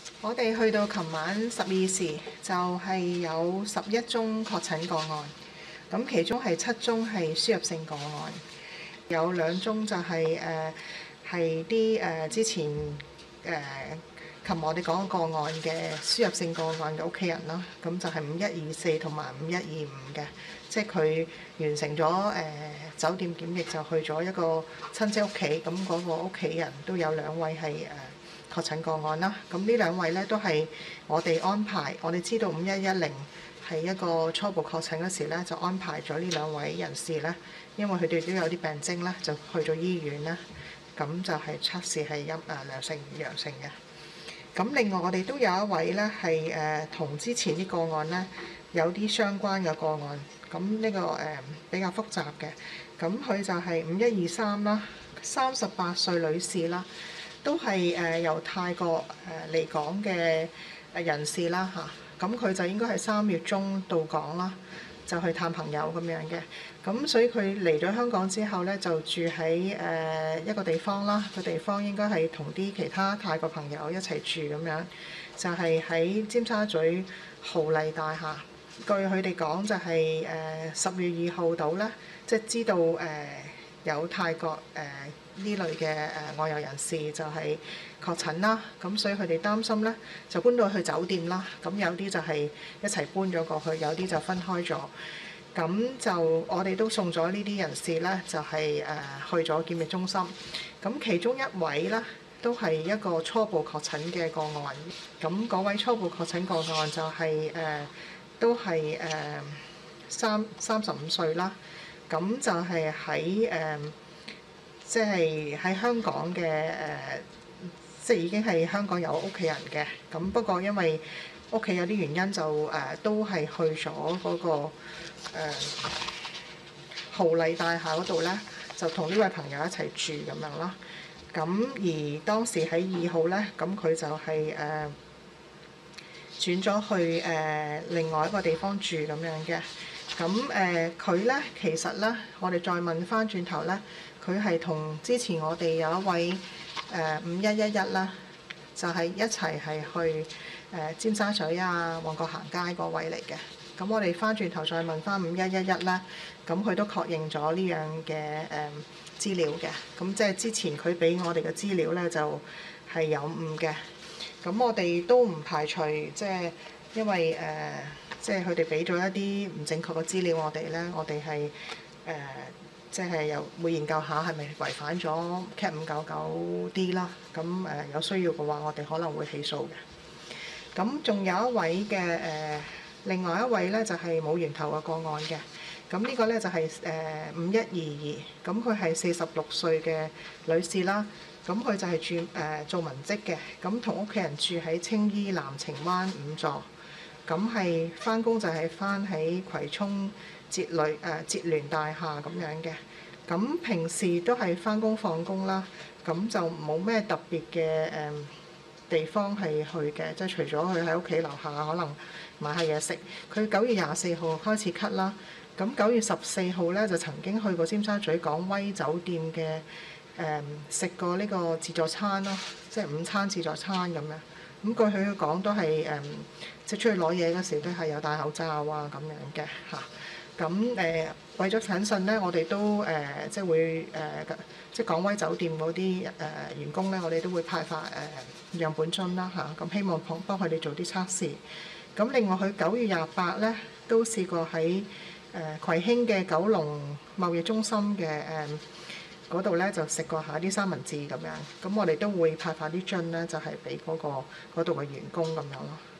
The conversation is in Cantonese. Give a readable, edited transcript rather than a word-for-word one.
我哋去到琴晚12時，就係有11宗確診個案，咁其中係7宗係輸入性個案，有2宗就係啲之前琴日我哋講個案嘅輸入性個案嘅屋企人啦，咁就係5124同埋5125嘅，即係佢完成咗酒店檢疫就去咗一個親戚屋企，咁嗰個屋企人都有2位係確診個案啦，咁呢2位咧都係我哋安排，我哋知道5110係一個初步確診嗰時咧，就安排咗呢2位人士咧，因為佢哋都有啲病徵咧，就去咗醫院啦，咁就係測試係良性與陽性嘅。咁另外我哋都有一位咧係同之前啲個案咧有啲相關嘅個案，咁呢個比較複雜嘅，咁佢就係5123啦，38歲女士啦。都係由泰國嚟港嘅人士啦嚇，咁佢就應該係3月中到港啦，就去探朋友咁樣嘅，咁所以佢嚟咗香港之後咧，就住喺一個地方啦，個地方應該係同啲其他泰國朋友一齊住咁樣，就係喺尖沙咀豪麗大廈。據佢哋講就係10月2號到咧，即係知道有泰國呢類嘅外遊人士就係確診啦，咁所以佢哋擔心咧就搬到去酒店啦，咁有啲就係一齊搬咗過去，有啲就分開咗，咁就我哋都送咗呢啲人士咧就係去咗檢疫中心，咁其中一位咧都係一個初步確診嘅個案，咁嗰位初步確診個案就係都係35歲啦，咁就係喺即係喺香港嘅即係已經係香港有屋企人嘅，咁不過因為屋企有啲原因就都係去咗嗰個豪麗大廈嗰度咧，就同呢位朋友一齊住咁樣啦。咁而當時喺2號咧，咁佢就係轉咗去另外一個地方住咁樣嘅。咁佢咧其實咧，我哋再問翻轉頭咧，佢係同之前我哋有一位5111啦，就係一齊係去尖沙咀啊、旺角行街嗰位嚟嘅。咁我哋翻轉頭再問翻5111啦，咁佢都確認咗呢樣嘅資料嘅。咁即係之前佢俾我哋嘅資料咧就係有誤嘅。咁我哋都唔排除即係因為即係佢哋俾咗一啲唔正確嘅資料我哋咧，我哋係即係又會研究下係咪違反咗 Cat 599D 啦。咁有需要嘅話，我哋可能會起訴嘅。咁仲有一位嘅另外一位咧就係冇源頭嘅個案嘅。咁呢個咧就係5122，咁佢係46歲嘅女士啦。咁佢就係做文職嘅，咁同屋企人住喺青衣藍澄灣5座，咁係翻工就係翻喺葵涌捷聯大廈咁樣嘅。咁平時都係翻工放工啦，咁就冇咩特別嘅地方係去嘅，即係除咗佢喺屋企樓下可能買下嘢食。佢9月24號開始咳啦，咁9月14號咧就曾經去過尖沙咀港威酒店嘅食過呢個自助餐咯，即係午餐自助餐咁樣。咁據佢講都係即係出去攞嘢嗰時都係有戴口罩啊咁樣嘅嚇。咁為咗謹慎咧，我哋都即係會即係港威酒店嗰啲員工咧，我哋都會派發樣本樽啦嚇。咁希望幫佢哋做啲測試。咁另外佢9月28咧都試過喺葵興嘅九龍貿易中心嘅嗰度咧就食過下啲三文治咁樣，咁我哋都會派發啲樽咧，就係俾嗰度嘅員工咁樣咯。